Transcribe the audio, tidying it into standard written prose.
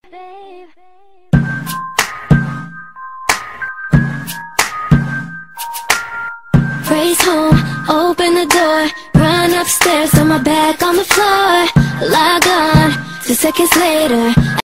Race home, open the door, run upstairs, throw my back on the floor, log on, 2 seconds later.